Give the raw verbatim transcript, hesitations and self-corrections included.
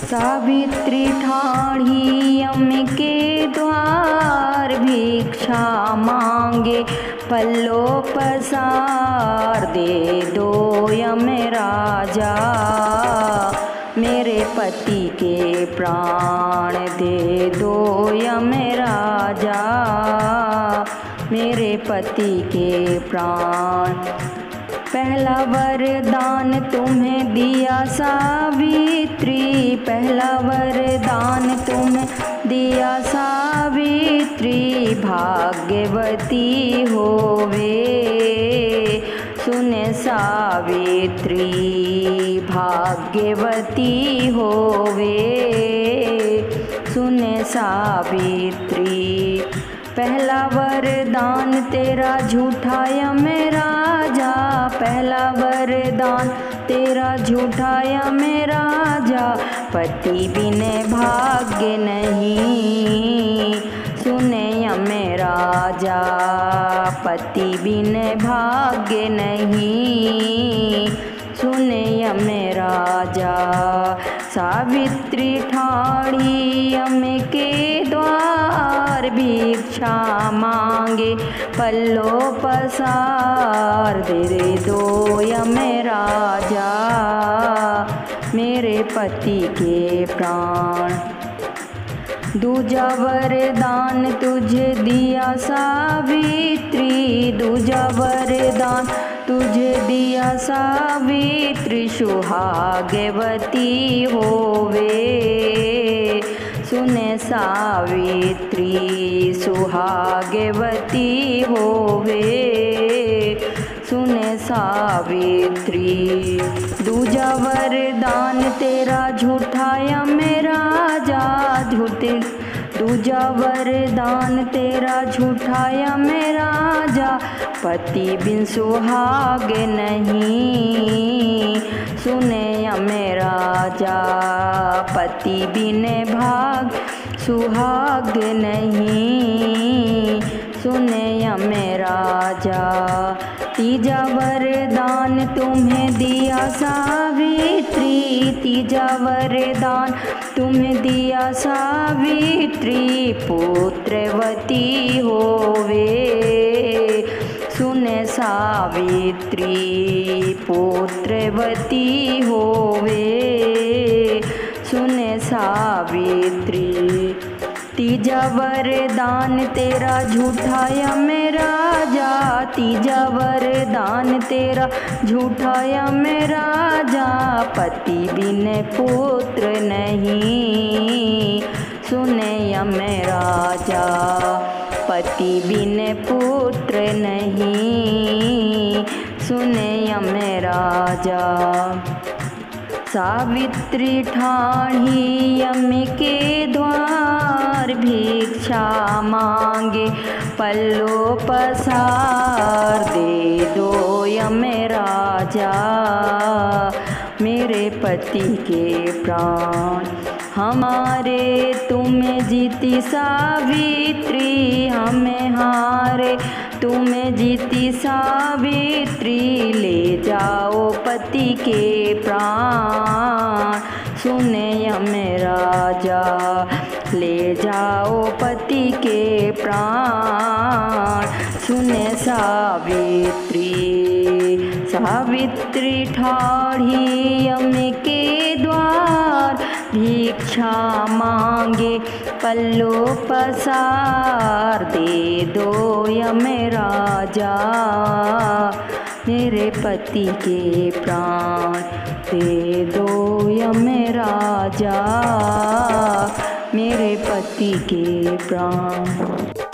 सावित्री ठाढ़ी यम के द्वार, भिक्षा मांगे पल्लो पसार। दे दो यम राजा मेरे पति के प्राण, दे दो यम राजा मेरे पति के प्राण। पहला वरदान तुम्हें दिया सावित्री, पहला वरदान तुम्हें दिया सावित्री। भाग्यवती होवे सुने सावित्री, भाग्यवती होवे सुने सावित्री। पहला वरदान तेरा झूठा यम राजा, पहला वरदान तेरा झूठा यम राजा। पति बिन भाग्य नहीं सुने यम राजा, पति बिन भाग्य नहीं सुने यम राजा। सावित्री ठाढ़ी यम के द्वार, भिक्षा मांगे पल्लो पसार। दे दो यम राजा मेरे पति के प्राण। दूजा वरदान तुझे दिया सावित्री, दूजा वरदान तुझे दिया सावित्री। सुहागवती होवे सुने सावित्री, सुहागवती होवे सुने सावित्री। दूजा वरदान तेरा झूठा यम राजा, झूठे दूजा वरदान तेरा झूठा यम राजा। पति बिन सुहाग नहीं सुने यम राजा, पति बिन भाग सुहाग नहीं सुने यम राजा। तीजा वरदान तुम्हें दिया सावित्री, तीजा वरदान तुम्हें दिया सावित्री। पुत्रवती होवे सुने सावित्री, पुत्रवती होवे सुने सावित्री। तीजा वरदान तेरा झूठा यम राजा, तीजा वरदान तेरा झूठा यम राजा। पति बिन पुत्र नहीं सुने यम राजा, पति बिन पुत्र नहीं सुने यम राजा। सावित्री ठाढ़ी यम के द्वार, भिक्षा मांगे पल्लो पसार। दे दो यम राजा मेरे पति के प्राण। हमारे तुम्हें जीती सावित्री, हमें हारे तुम्हें जीती सावित्री। ले जाओ पति के प्राण सुने यम राजा, ले जाओ पति के प्राण सुने सावित्री। सावित्री ठाढ़ी यम के द्वार, भिक्षा मांगे पल्लो पसार। दे दो यम राजा मेरे पति के प्राण, दे दो यम राजा मेरे पति के प्राण।